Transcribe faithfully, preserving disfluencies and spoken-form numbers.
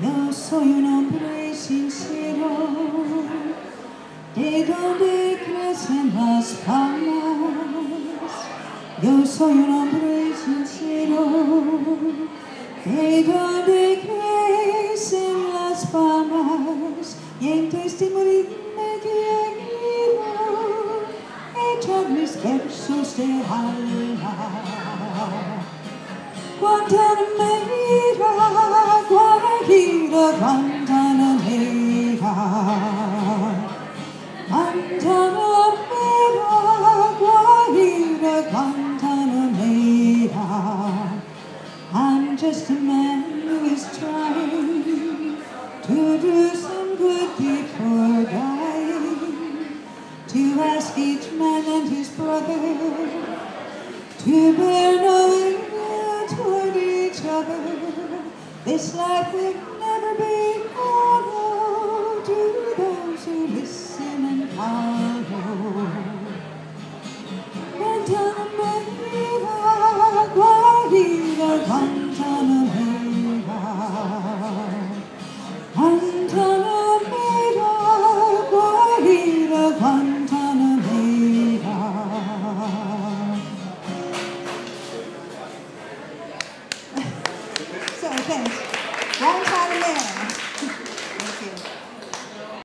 Yo soy un hombre sincero, de donde crecen las palmas. Yo soy un hombre sincero, de donde crecen las palmas. Y en testimonio quiero echar mis versos de alma. Guantanamera, Guajira, Guantanamera, Guantanamera, Guajira, Guantanamera. I'm just a man who is trying to do some good deed for dying, to ask each man and his brother to bear no ill toward each other. This life will never be hollow to those who listen and follow.